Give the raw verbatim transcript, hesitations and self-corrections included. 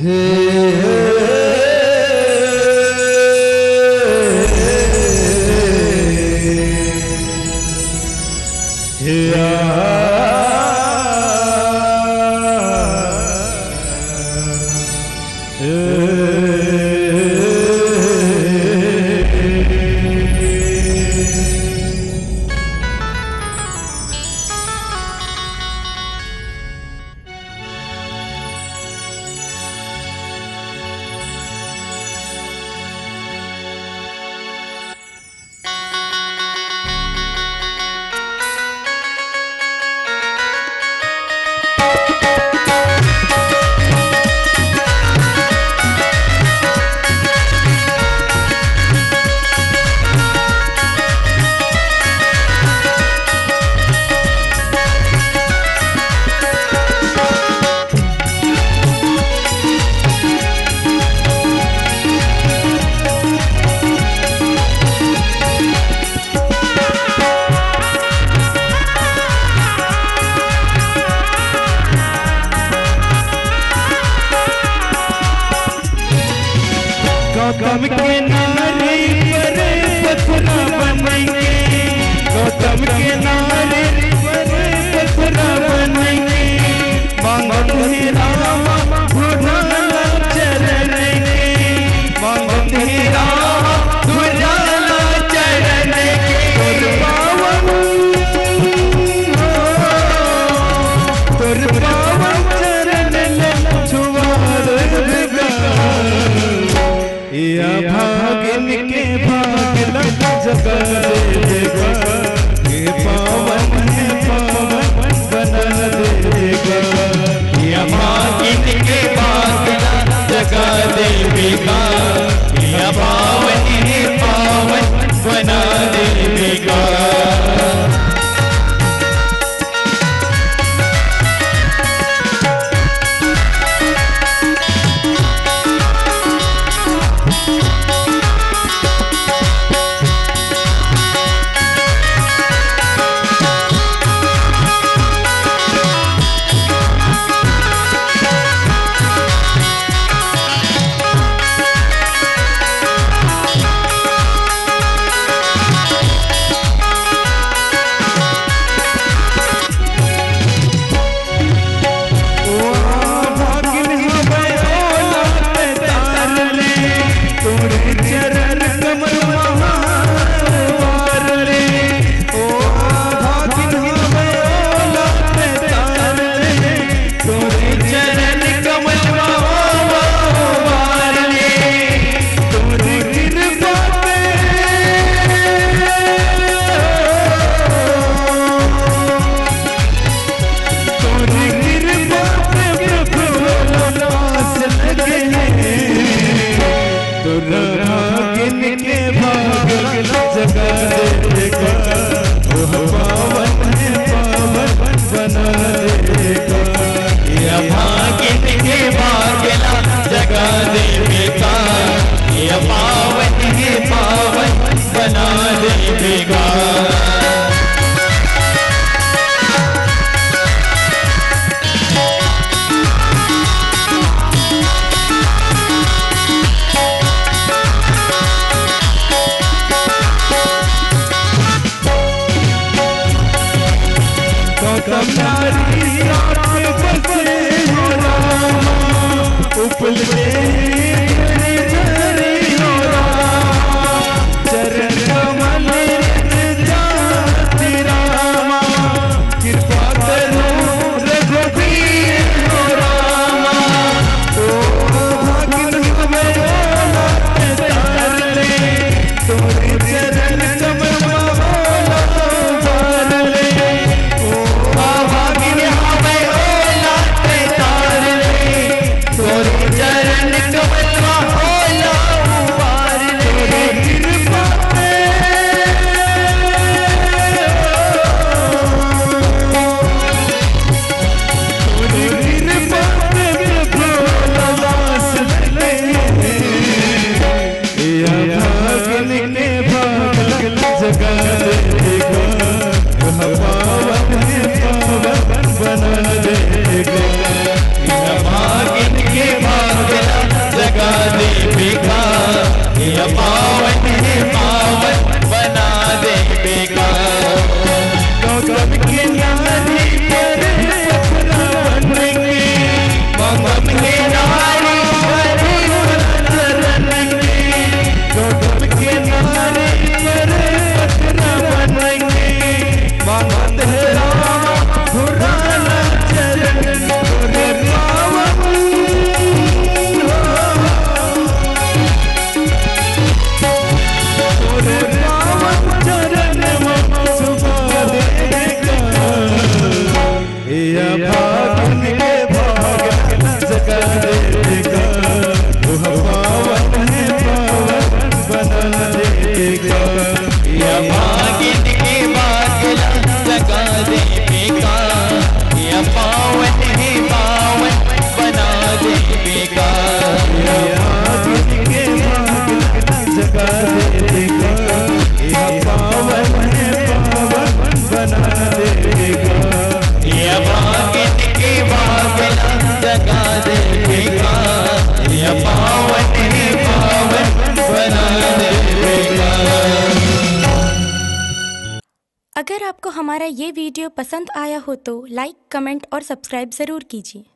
गौतम के नारे पर पथरा बनेंगे, गौतम के नारे पर पथरा बनेंगे, मांगत है राम धुराला चरण के, मांगत है राम धुराला चरण के, तोर पावन तोर पावन चरण ले छुआर या भागिन के भाग लग जगा देगा, ये पावन है पावन बना देगा, या भागिन के भाग लग जगा देगा, या पावन है पावन बना देगा। चरण कमल अगर आपको हमारा ये वीडियो पसंद आया हो तो लाइक, कमेंट और सब्सक्राइब ज़रूर कीजिए।